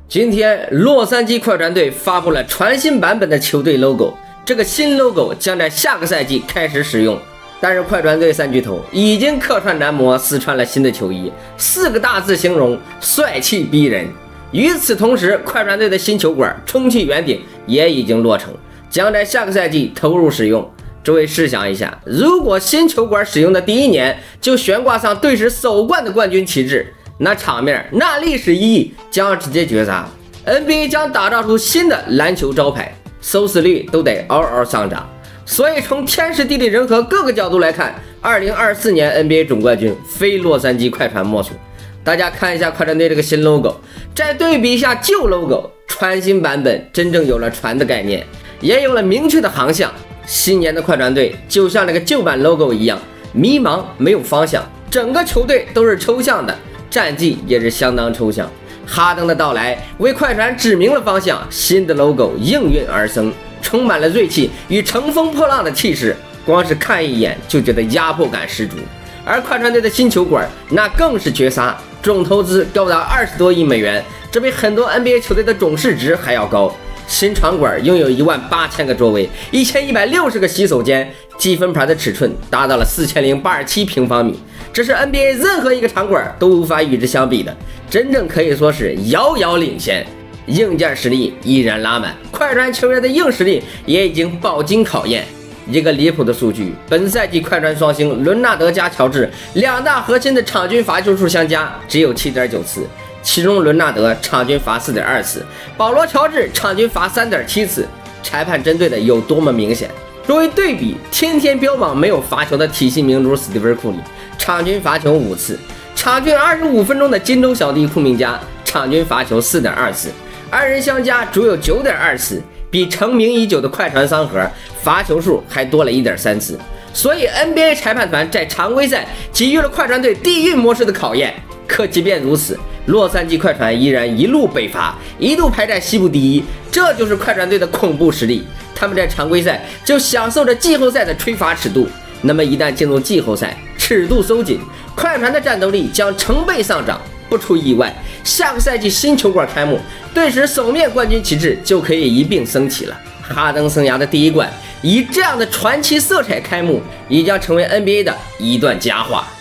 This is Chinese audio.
今天，洛杉矶快船队发布了全新版本的球队 logo， 这个新 logo 将在下个赛季开始使用。但是快船队三巨头已经客串男模试穿了新的球衣，4个大字形容帅气逼人。与此同时，快船队的新球馆充气圆顶也已经落成，将在下个赛季投入使用。诸位试想一下，如果新球馆使用的第一年就悬挂上队史首冠的冠军旗帜，那场面，那历史意义将要直接绝杀。NBA 将打造出新的篮球招牌，收视率都得嗷嗷上涨。所以从天时地利人和各个角度来看，2024年 NBA 总冠军非洛杉矶快船莫属。大家看一下快船队这个新 logo， 再对比一下旧 logo， 全新版本真正有了船的概念，也有了明确的航向。新年的快船队就像那个旧版 logo 一样，迷茫没有方向，整个球队都是抽象的，战绩也是相当抽象。哈登的到来为快船指明了方向，新的 logo 应运而生，充满了锐气与乘风破浪的气势，光是看一眼就觉得压迫感十足。而快船队的新球馆那更是绝杀，总投资高达20多亿美元，这比很多 NBA 球队的总市值还要高。新场馆拥有18000个座位，1160个洗手间，积分牌的尺寸达到了4087平方米，这是 NBA 任何一个场馆都无法与之相比的，真正可以说是遥遥领先。硬件实力依然拉满，快船球员的硬实力也已经饱经考验。一个离谱的数据，本赛季快船双星伦纳德加乔治两大核心的场均罚球数相加只有 7.9 次，其中伦纳德场均罚 4.2 次，保罗乔治场均罚 3.7 次，裁判针对的有多么明显？作为对比，天天标榜没有罚球的体系名卒史蒂芬库里场均罚球5次，场均25分钟的金州小弟库明加场均罚球 4.2 次，二人相加足有 9.2 次，比成名已久的快船三核罚球数还多了 1.3 次。所以 NBA 裁判团在常规赛给予了快船队地狱模式的考验。可即便如此，洛杉矶快船依然一路北伐，一度排在西部第一，这就是快船队的恐怖实力。他们在常规赛就享受着季后赛的吹罚尺度，那么一旦进入季后赛，尺度收紧，快船的战斗力将成倍上涨。不出意外，下个赛季新球馆开幕，队史首面冠军旗帜就可以一并升起了。哈登生涯的第一冠以这样的传奇色彩开幕，也将成为 NBA 的一段佳话。